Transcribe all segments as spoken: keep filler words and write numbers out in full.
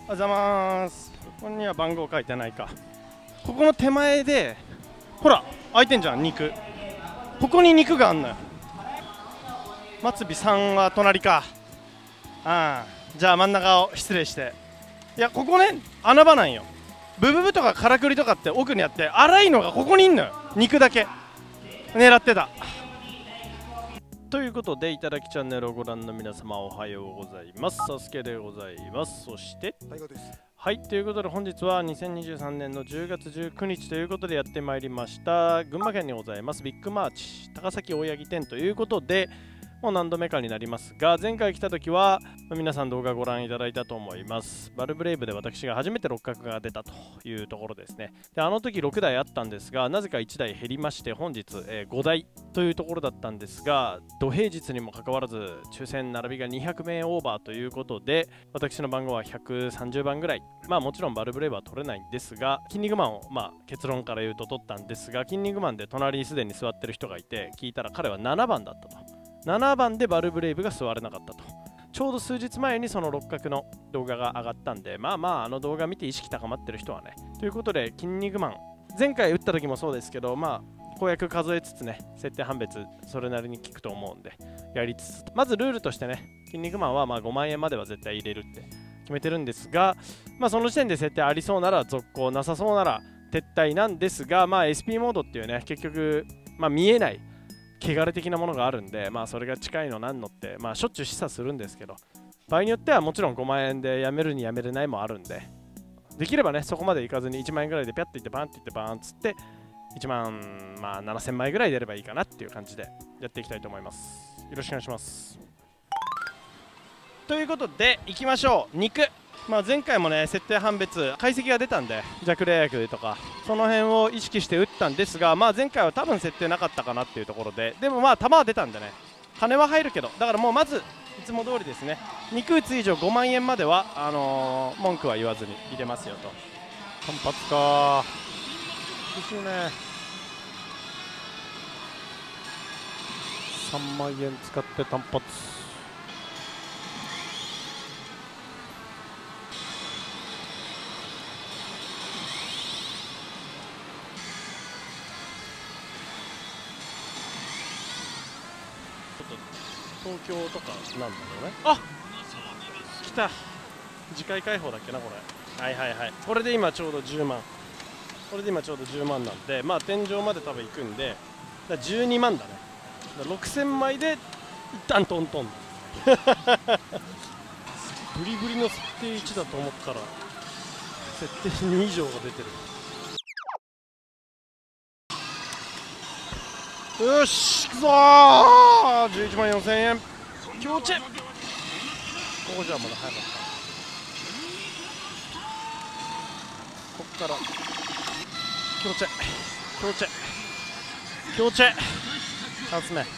おはようございます。ここには番号書いてないか。ここの手前でほら開いてんじゃん、肉。ここに肉があんのよ。松尾さんは隣か。ああ、じゃあ真ん中を失礼して。いや、ここね、穴場なんよ。ブブブとかからくりとかって奥にあって、粗いのがここにいんのよ。肉だけ狙ってた。ということで、いただきチャンネルをご覧の皆様、おはようございます。サスケでございます。そしてはい、ということで本日はにせんにじゅうさんねんのじゅうがつじゅうくにちということでやってまいりました、群馬県にございますビッグマーチ高崎大八木店ということで、もう何度目かになりますが、前回来た時は皆さん動画ご覧いただいたと思います。バルブレイブで私が初めて六角が出たというところですね。で、あの時ろくだいあったんですが、なぜかいちだい減りまして、本日、えー、ごだいというところだったんですが、土平日にもかかわらず抽選並びがにひゃくめいオーバーということで、私の番号はひゃくさんじゅうばんぐらい。まあもちろんバルブレイブは取れないんですが、筋肉マンをまあ結論から言うと取ったんですが、筋肉マンで隣にすでに座ってる人がいて、聞いたら彼はななばんだったと。ななばんでバルブレイブが座れなかったと。ちょうど数日前にその六角の動画が上がったんで、まあまああの動画見て意識高まってる人はね。ということで、筋肉マン、前回打った時もそうですけど、まあ公約数えつつね、設定判別それなりに効くと思うんで、やりつつ、まずルールとしてね、筋肉マンはまあごまんえんまでは絶対入れるって決めてるんですが、まあその時点で設定ありそうなら続行、なさそうなら撤退なんですが、まあ エスピー モードっていうね、結局、まあ見えない汚れ的なものがあるんで、まあそれが近いのなんのって、まあしょっちゅう示唆するんですけど、場合によってはもちろんごまんえんでやめるにやめれないもあるんで、できればね、そこまでいかずにいちまんえんぐらいでピャッていってバーンっていってバーンっつって、いちまん、まあ、ななせんまいぐらい出ればいいかなっていう感じでやっていきたいと思います。よろしくお願いします。ということで、いきましょう。肉。まあ前回もね、設定判別、解析が出たんで、弱冷薬とか、その辺を意識して打ったんですが、まあ前回は多分設定なかったかなっていうところで、でもまあ球は出たんでね、金は入るけど、だからもうまず、いつも通りですね、肉打つ以上ごまんえんまでは、あのー、文句は言わずに入れますよと。単発かー。厳しいね。さんまんえん使って単発。東京とかなんだろうね。あ、来た。次回開放だっけなこれ。はいはいはい。これで今ちょうどじゅうまん。これで今ちょうどじゅうまんなんで、まあ天井まで多分行くんで、だじゅうにまんだね。だろくせんまいで一旦トントン。ブリブリの設定いちだと思ったら設定に以上が出てる。よし行くぞー。じゅういちまんよんせんえん強チェ。ここじゃまだ早かった。こっから強チェ強チェ強チェチャンス目。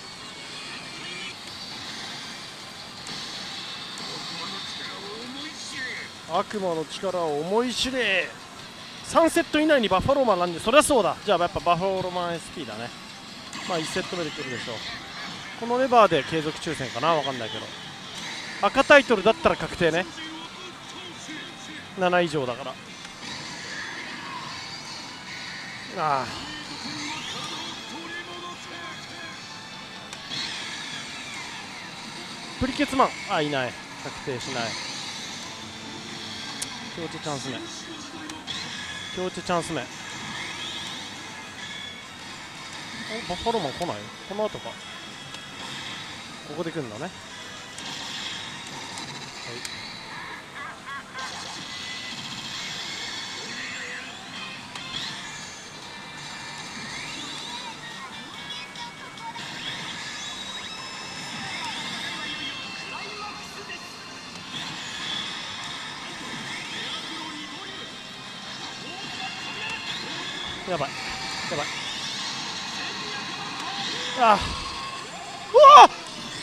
悪魔の力を思い知れ。さんセット以内にバッファローマンなんで、そりゃそうだ。じゃあやっぱバッファローマン エスピー だね。まあいちセット目で来るでしょう。このレバーで継続抽選かな、わかんないけど、赤タイトルだったら確定ね。なな以上だから。ああ、プリケツマン、あ、いない。確定しない。強チチャンス目。強チチャンス目。バッファローマン来ない？この後か。ここで来るんだね。はい。やばいやばい。ああ、うわ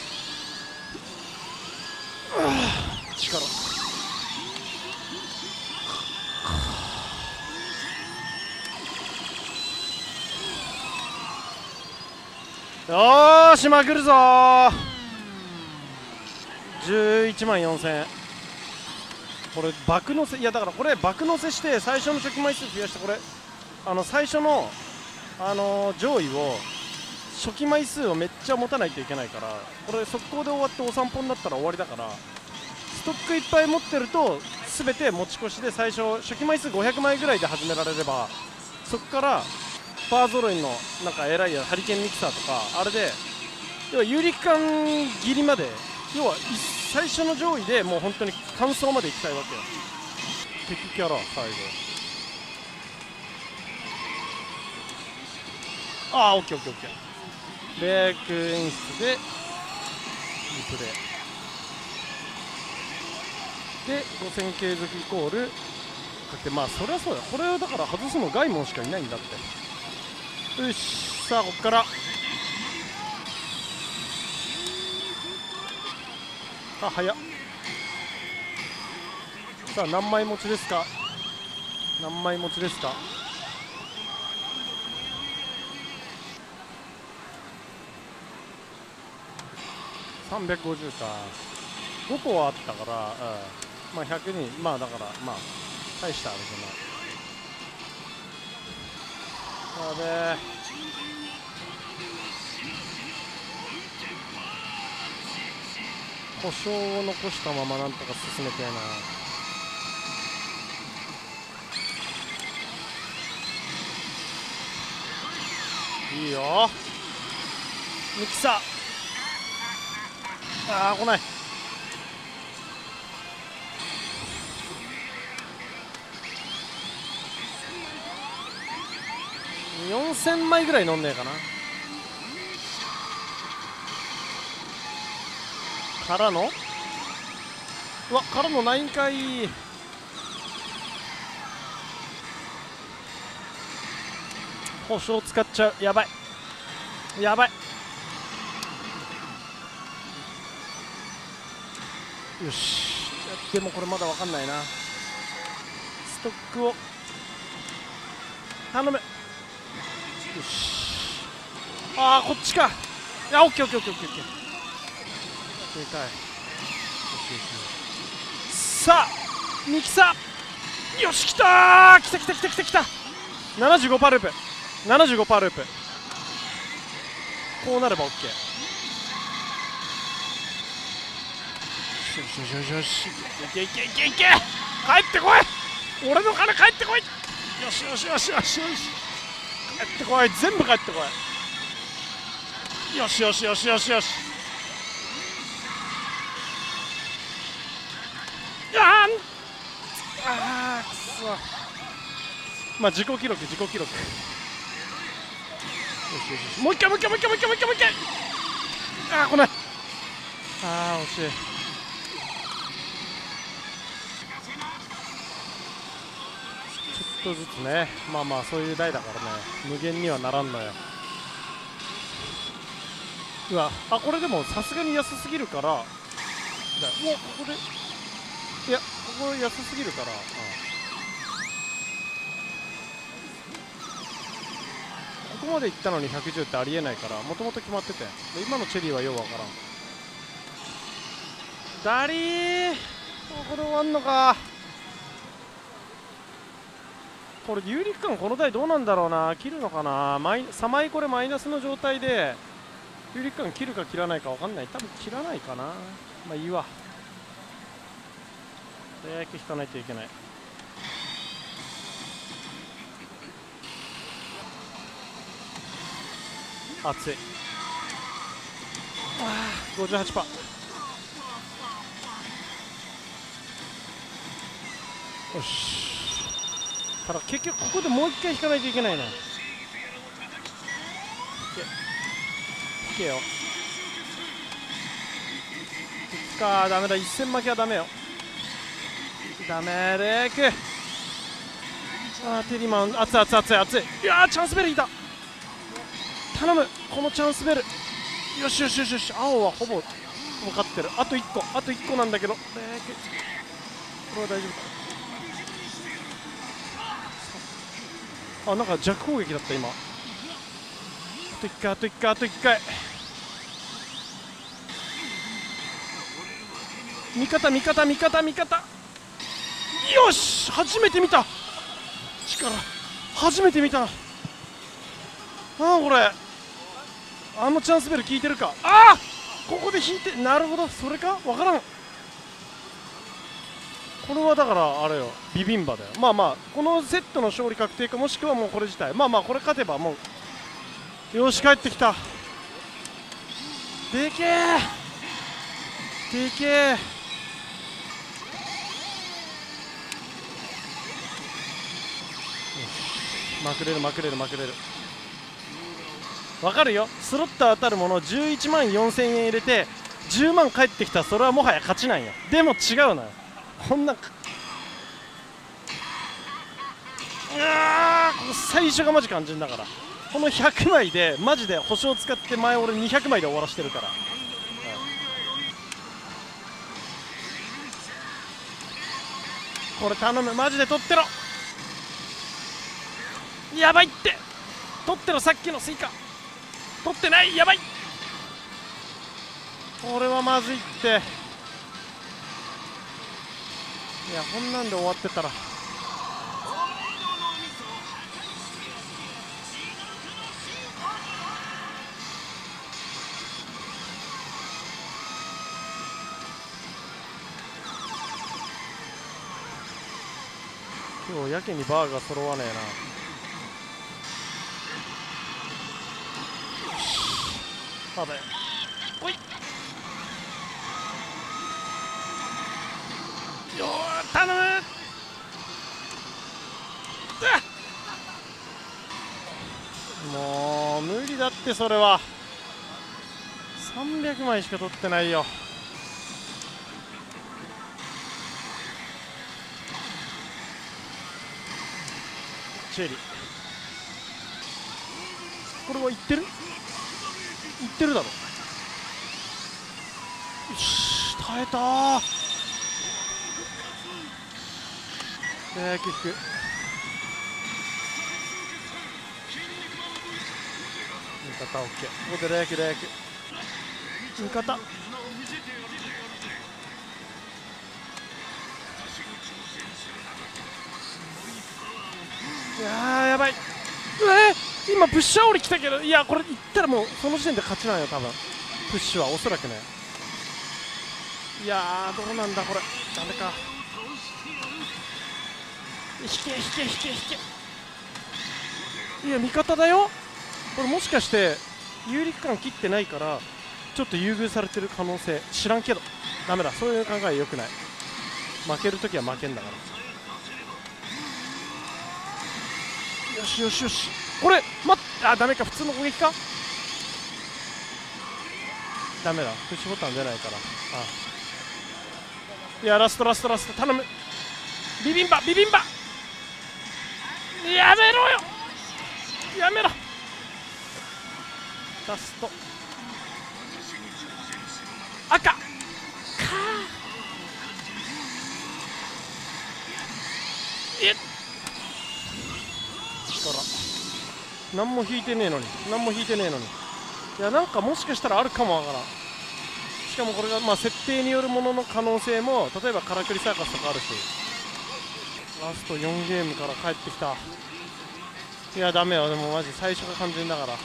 っ、力。よーし、まくるぞー。じゅういちまんよんせんえん。 これ爆乗せ、いやだからこれ爆乗せして最初の初期枚数増やして、これあの最初のあのー、上位を初期枚数をめっちゃ持たないといけないから、これ速攻で終わってお散歩になったら終わりだから、ストックいっぱい持ってると全て持ち越しで最初初期枚数ごひゃくまいぐらいで始められれば、そこからパー揃いのなんか偉いやハリケーンミキサーとかあれで、要は有力感切りまで、要は最初の上位でもう本当に完走まで行きたいわけよ。敵キャラ最後、ああオッケーオッケーオッケー、レイク演出でリプレイでごせん継続イコールかけて、まあそりゃそうだ、これをだから外すのガイモンしかいないんだって。よし、さあここからあ早っ。さあ何枚持ちですか、何枚持ちですか。さんびゃくごじゅうか、ごこはあったから、うん、まあひゃくに、まあだからまあ大したあれじゃない。やべえ、故障を残したままなんとか進めてえな。いいよミキサー、ああ来ない。よんせんまいぐらい飲んでえかな。からのうわからのないんかい。保証使っちゃう、やばいやばい。よし、でもこれまだ分かんないな。ストックを頼む。よし、ああこっちか。いやオッケーオッケーオッケーオッケーオッケー、でかい。よしよし、さあミキサー、よしきたー、きたきたきたきたきた。 ななじゅうごパーセント ループ、 ななじゅうごパーセント ループ、こうなれば OK。 よしよしよしよし、いけいけいけいけ、帰ってこい、俺の金帰ってこい。よしよしよしよしよし、帰ってこい、全部帰ってこい。よしよしよしよしよし、あーあーくそ、まあ自己記録自己記録。よしよしよし、もう一回もう一回もう一回もう一回もう一回もう一回、ああ来ない、ああ惜しい。ちょっとずつね、まあまあそういう台だからね、無限にはならんのよ。うわ、あこれでもさすがに安すぎるから、もうここで、いやここ安すぎるから、うん、ここまでいったのにひゃくじゅうってありえないから、もともと決まってて、今のチェリーはようわからん。ダリー、これ終わんのか。これ有力感この台どうなんだろうな、切るのかな。マイさんまいこれマイナスの状態で有力感切るか切らないか分かんない。多分切らないかな。まあいいわ、早く引かないといけない。熱い、あー ごじゅうはちパーセント。よしただ結局ここでもう一回引かないといけないな。引け引けよ、引くか、ダメだ、一戦負けはダメよ、ダメ。レイク、あーテリマン熱い熱い熱い熱い。いやーチャンスベルいた、頼むこのチャンスベル。よしよしよしよし、青はほぼ分かってる。あといっこあといっこなんだけど、レイクこれは大丈夫か。あなんか弱攻撃だった今。あといっかいあといっかいあといっかい、味方味方味方味方。 よし、初めて見た力、初めて見た。ああ、これあのチャンスベル効いてるか。ああ、ここで引いて、なるほど、それか分からん。これはだからあれよ、ビビンバだよ。まあまあ、このセットの勝利確定か、もしくはもうこれ自体、まあまあこれ勝てばもう、よし帰ってきた。でけえでけえ。まくれるまくれるまくれる。わかるよ、スロット当たるものじゅういちまんよんせんえん入れてじゅうまん返ってきたら、それはもはや勝ちなんよ。でも違うのよ、こんな、うわー、最初がマジ肝心だから。このひゃくまいでマジで保証使って、前俺にひゃくまいで終わらしてるから、うん、これ頼む、マジで取ってろ。やばいって、取ってろ、さっきのスイカ取ってない、やばい、これはまずいって。いや、こんなんで終わってたら、今日やけにバーが揃わねえな。まだよ、おいよー、頼む。うわ、もう無理だって、それはさんびゃくまいしか取ってないよ。チェリー、これはいってるいってるだろ。よし、耐えたー。レーキ引く、味方 OK。 ここでレーキレーキ、味方、いやーやばい。えー、今プッシャー降り来たけど、いやこれいったらもうその時点で勝ちなんよ多分。プッシュはおそらくね。いやーどうなんだこれ、ダメか。引け引け引け引け、いや味方だよこれ。もしかして有利区間切ってないからちょっと優遇されてる可能性、知らんけどダメだ、そういう考えよくない。負けるときは負けんだから。よしよしよし、これ待っ、あダメか、普通の攻撃か、ダメだ、プッシュボタン出ないから。ああ、いやラストラストラスト頼む、ビビンバビビンバ、やめろよ、やめろ、ラスト赤かー、えっほら、何も引いてねえのに、何も引いてねえのに。いやなんかもしかしたらあるかもわからん。しかもこれがまあ設定によるものの可能性も、例えばカラクリサーカスとかあるし。ラストよんゲームから帰ってきた。いやダメよ、でもマジ最初が完全だから。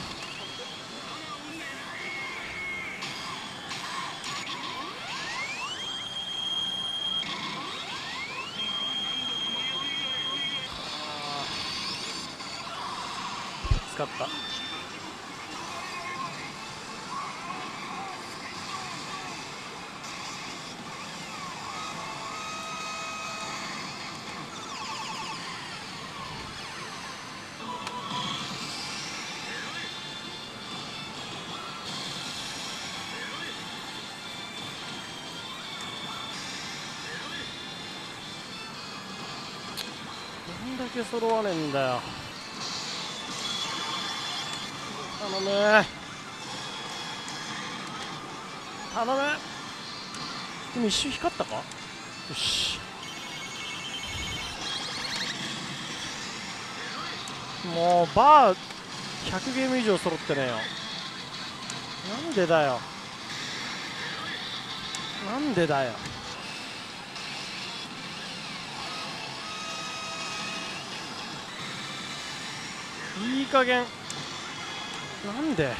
使った。どんだけ揃わねえんだよ。頼む頼む。でも一瞬光ったか。よし、もうバーひゃくゲーム以上揃ってねえよ。なんでだよなんでだよ。 いい加減なんで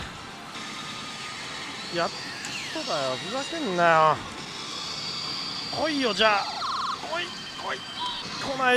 やっとだよ、ふざけんなよ。来いよ、じゃあ来い来い来ない。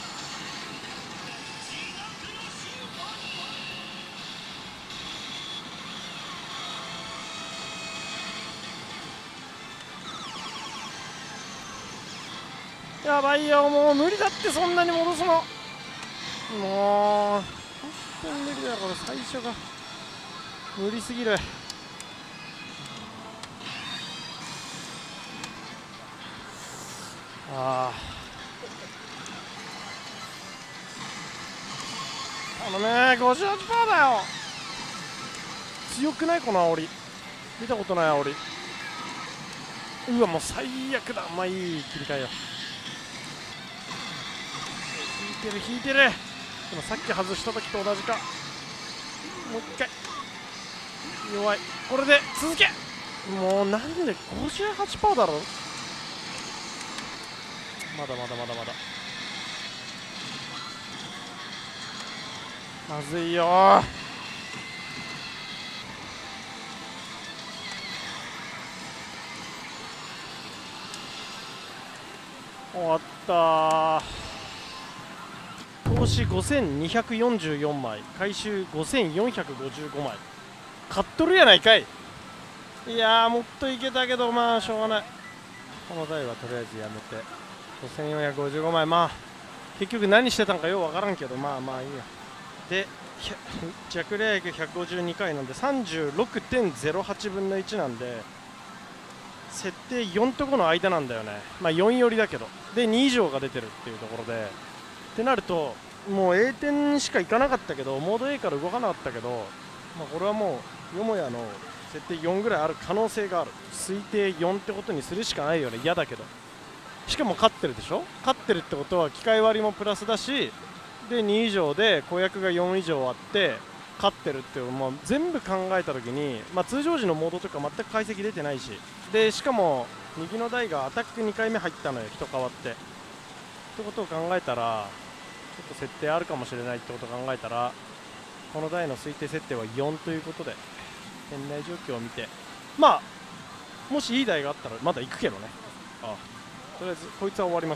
やばいよ、もう無理だって、そんなに戻すの。もう本当に無理だよ、これ最初が無理すぎる。ああ頼むー、 ごじゅうはちパーセント だよ。強くないこの煽り、見たことない煽り。うわもう最悪だ。まあいい切り替えよ。引いてる引いてる。でもさっき外した時と同じか。もう一回弱い。これで続け。もうなんで ごじゅうはちパーセント だろ。まだまだまだまだまずいよー。終わったー。投資ごせんにひゃくよんじゅうよんまい、回収ごせんよんひゃくごじゅうごまい。買っとるやないかい。いやーもっといけたけど、まあしょうがない。この台はとりあえずやめてごせんよんひゃくごじゅうごまい。まあ結局何してたんかようわからんけど、まあまあいいや。で弱レア役ひゃくごじゅうにかいなんで さんじゅうろくてんゼロはちぶんのいちなんで、設定よんとごの間なんだよね。まあよん寄りだけど、でに以上が出てるっていうところで、ってなるともう A 点しかいかなかったけど、モード A から動かなかったけど、まあ、これはもうよもやの設定よんぐらいある可能性がある。推定よんってことにするしかないよね。嫌だけど、しかも勝ってるでしょ。勝ってるってことは機械割りもプラスだし、でに以上で公約がよん以上あって勝ってるっていうのも全部考えた時に、まあ、通常時のモードとか全く解析出てないし、でしかも右の台がアタックにかいめ入ったのよ、人変わってってことを考えたら、ちょっと設定あるかもしれないってことを考えたら、この台の推定設定はよんということで、店内状況を見て、まあもしいい台があったらまだ行くけどね。ああ、とりあえずこいつは終わります。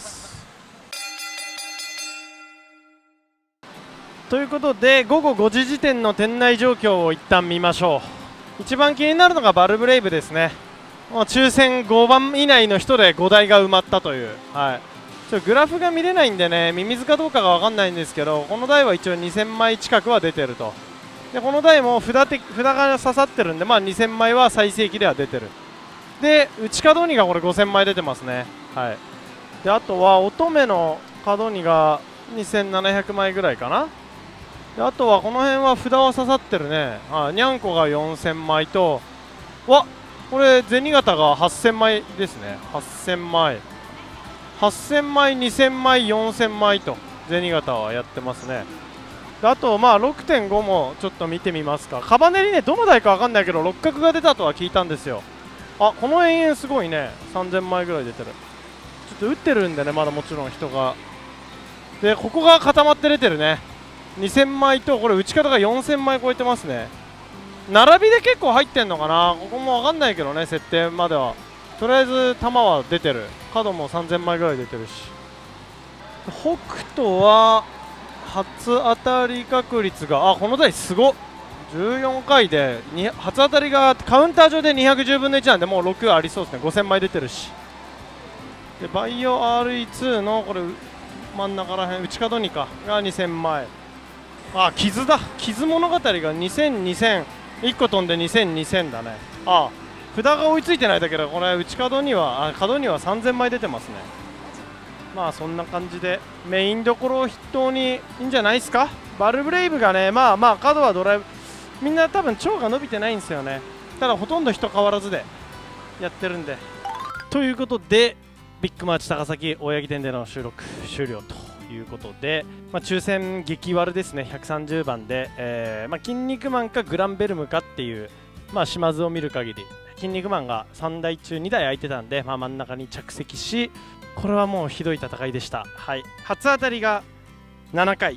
ということでごごごじ時点の店内状況を一旦見ましょう。一番気になるのがバルブレイブですね。もう抽選ごばん以内の人でごだいが埋まったという、はい、ちょっとグラフが見れないんでね、ミミズかどうかが分かんないんですけど、この台は一応にせんまい近くは出てると。でこの台も札て札が刺さってるんで、まあ、にせんまいは最盛期では出てる。で内角にがこれごせんまい出てますね。はい、であとは乙女の角にがにせんななひゃくまいぐらいかな。であとはこの辺は札は刺さってるね。あにゃんこがよんせんまいと、わこれ銭形がはっせんまいですね。はっせんまいはっせんまいにせんまいよんせんまいと銭形はやってますね。であとまあ ろくてんご もちょっと見てみますか。カバネリね、どの台か分かんないけど六角が出たとは聞いたんですよ。あこの延々すごいね、さんぜんまいぐらい出てる。ちょっと打ってるんでね、まだもちろん人が。でここが固まって出てるね。にせんまいと、これ打ち方がよんせんまい超えてますね。並びで結構入ってんのかな、ここも分かんないけどね、設定までは。とりあえず球は出てる。角もさんぜんまいぐらい出てるし。北斗は初当たり確率が、あこの台すごっ、じゅうよんかいでに初当たりがカウンター上でにひゃくじゅうぶんのいちなんで、もうろくありそうですね。ごせんまい出てるし。でバイオ アールイーツー のこれ真ん中らへん、内角にかがにせんまい。あ傷だ、傷物語がにせんにせんいっこ飛んでにせんにせんだね。あ札が追いついてないだけど、これ内角にはあ角にはさんぜんまい出てますね。まあそんな感じでメインどころを筆頭にいいんじゃないですか。バルブレイブがね、まあまあ角はドライブ、みんな多分腸が伸びてないんですよね。ただほとんど人変わらずでやってるんで。ということでビッグマーチ高崎大八木店での収録終了ということで、まあ、抽選激悪ですね。ひゃくさんじゅうばんで、えーまあ、筋肉マンかグランベルムかっていう、まあ、島津を見る限り筋肉マンがさんだい中にだい空いてたんで、まあ、真ん中に着席し、これはもうひどい戦いでした。はい、初当たりがななかい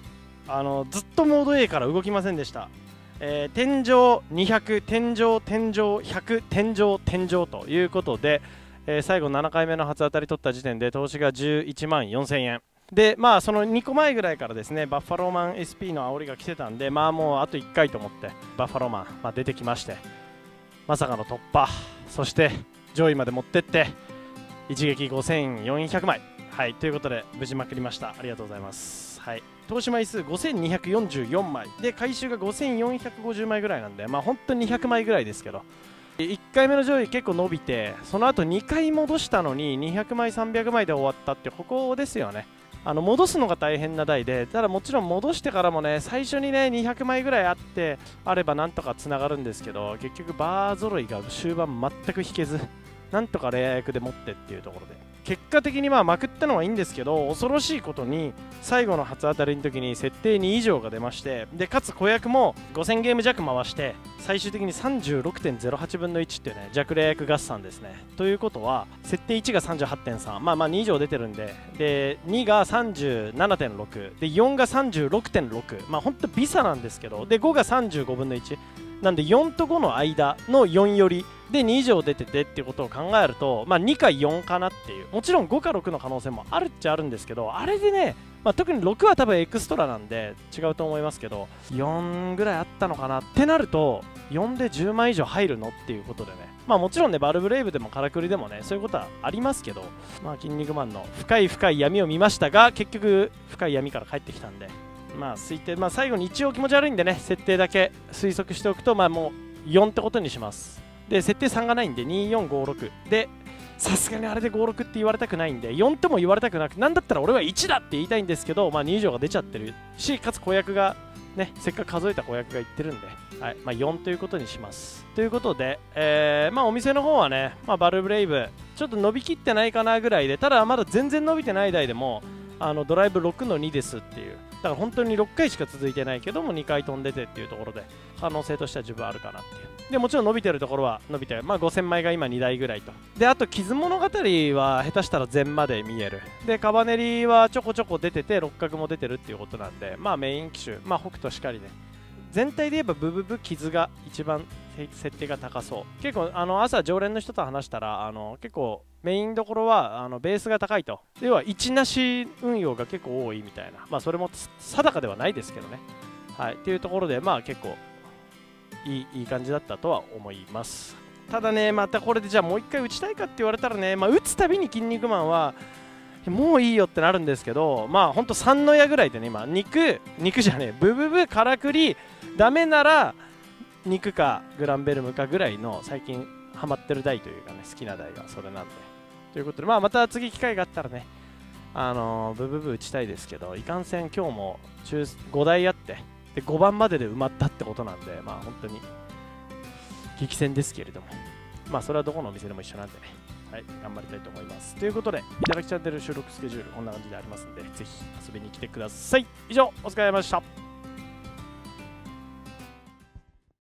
あのずっとモード A から動きませんでした。えー、天井にひゃく、天井、天井ひゃく、天井、天井ということで、えー、最後ななかいめの初当たり取った時点で投資がじゅういちまんよんせんえんで、まあそのにこまえぐらいからですね、バッファローマン エスピー の煽りが来てたんで、まあもうあといっかいと思ってバッファローマン、まあ、出てきまして、まさかの突破、そして上位まで持ってって一撃ごせんよんひゃくまい、はい、ということで無事まくりました。ありがとうございます。はい、投資枚数ごせんにひゃくよんじゅうよんまいで回収がごせんよんひゃくごじゅうまいぐらいなんで、まあ本当ににひゃくまいぐらいですけど、いっかいめの上位結構伸びて、その後にかい戻したのににひゃくまいさんびゃくまいで終わったって、ここですよね。あの戻すのが大変な台で、ただもちろん戻してからもね、最初にねにひゃくまいぐらいあってあればなんとかつながるんですけど、結局バー揃いが終盤全く引けず、なんとかレア役で持ってっていうところで、結果的にまあまくったのはいいんですけど、恐ろしいことに最後の初当たりの時に設定に以上が出まして、でかつ子役もごせんゲーム弱回して最終的に さんじゅうろくてんゼロはちぶんのいちっていうね、弱レア役合算ですね。ということは設定いちが さんじゅうはちてんさん、まあまあに以上出てるんで、でにが さんじゅうななてんろく でよんが さんじゅうろくてんろく、まあほんと微差なんですけど、でごがさんじゅうごぶんのいちなんでよんとごの間のよんよりでに以上出ててっていうことを考えると、まあ、にかよんかなっていう、もちろんごかろくの可能性もあるっちゃあるんですけど、あれでね、まあ、特にろくは多分エクストラなんで違うと思いますけど、よんぐらいあったのかなってなるとよんでじゅうまい以上入るのっていうことでね、まあもちろんねバルブレイブでもカラクリでもねそういうことはありますけど、まあ筋肉マンの深い深い闇を見ましたが、結局深い闇から帰ってきたんで、まあ推定、まあ最後に一応気持ち悪いんでね、設定だけ推測しておくと、まあもうよんってことにします。で設定さんがないんでにーよんごろくで、さすがにあれでごろくって言われたくないんで、よんとも言われたくなく、なんだったら俺はいちだって言いたいんですけど、まあに以上が出ちゃってるし、かつ子役がね、せっかく数えた子役が言ってるんで、はい、まあ、よんということにします。ということで、えー、まあお店の方はね、まあ、バルブレイブちょっと伸びきってないかなぐらいで、ただまだ全然伸びてない台でもあのドライブろくのにですっていう、だから本当にろっかいしか続いてないけどもにかい飛んでてっていうところで可能性としては十分あるかなっていう。でもちろん伸びてるところは伸びて、まあ、ごせんまいが今にだいぐらいと。であと傷物語は下手したら全まで見える。でカバネリはちょこちょこ出てて六角も出てるっていうことなんで、まあメイン機種、まあ北斗しかりね、全体で言えばブブブ傷が一番設定が高そう。結構あの朝常連の人と話したら、あの結構メインどころはあのベースが高いと、要はいちなし運用が結構多いみたいな、まあそれも定かではないですけどね、はいっていうところで、まあ結構いいいい感じだったとは思います。ただね、またこれでじゃあもう一回打ちたいかって言われたらね、まあ、打つたびに筋肉マンはもういいよってなるんですけど、まあほんとさんの矢ぐらいでね、今肉肉じゃねえブブブからくりダメなら肉かグランベルムかぐらいの最近ハマってる台というかね、好きな台がそれなんで、ということで、まあまた次機会があったらね、あのー、ブブブ打ちたいですけど、いかんせん今日も中ごだいあってでごばんまでで埋まったってことなんで、まあ本当に激戦ですけれども、まあそれはどこのお店でも一緒なんでね、はい、頑張りたいと思います。ということで、いただきチャンネル収録スケジュールこんな感じでありますんで、ぜひ遊びに来てください。以上、お疲れ様でした。